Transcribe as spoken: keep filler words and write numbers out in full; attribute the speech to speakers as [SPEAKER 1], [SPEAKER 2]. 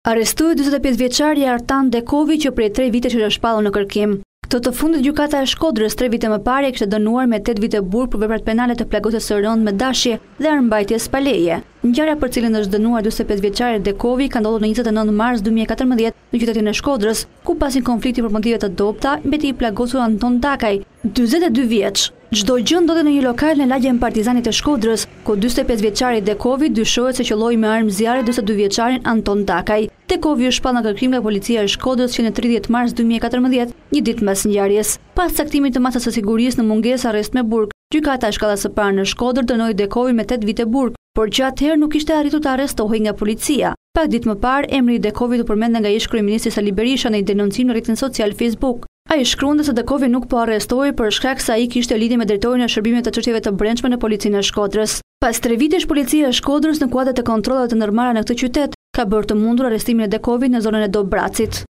[SPEAKER 1] Arrestuhet dyzet e pesë vjeçari Artan Dekovi që prej tre vitesh është shpallur në kërkim. Këtë të fundit gjykata e Shkodrës tre vite më parë e kishte dënuar me tetë vite burg për veprat penale të plagosjes së rënd me dashje dhe armbajtjes pa leje. Ngjarja për cilën është dënuar dyzet e pesë vjeçari Dekovi ka ndodhur në njëzet e nëntë mars dy mijë e katërmbëdhjetë në qytetin e Shkodrës, ku pasi konflikti për motive të dobta mbeti i plagosur Anton Dakaj, dyzet e dy vjeç. Çdo gjë ndodhet në një lokal në lagjen Partizanit të Shkodrës, ku dyzet e pesë vjeçari Dekovi dyshohet se qelloi me armë zjarri dyzet e dy vjeçarin Anton Dakaj. Dekovi u shpall në kërkim nga policia e Shkodrës që në tridhjetë mars dy mijë e katërmbëdhjetë, një ditë mes ngjarjes. Pas caktimit të masës së sigurisë në mungesë arrest me burg, gjykata e shkallës së parë në Shkodër dënoi Dekovin me tetë vite burg, por që atëherë nuk ishte arritur të arrestohej nga policia. Pak ditë më parë, emri i Dekovit u përmendë nga ish kryeministri Sali Berisha në një denoncim në rrjetin social Facebook. Ai shkruante se Dekovi nuk po arrestohej për shkak se ai kishte lidhje me drejtorin e shërbimeve të çështjeve të brendshme në policinë e Shkodrës. Pas tre vitesh, policia e Shkodrës në kuadër të kontrollave të ndërmarra në këtë qytet ka bërë të mundur arrestimin e Dekovit në zonën e Dobracit.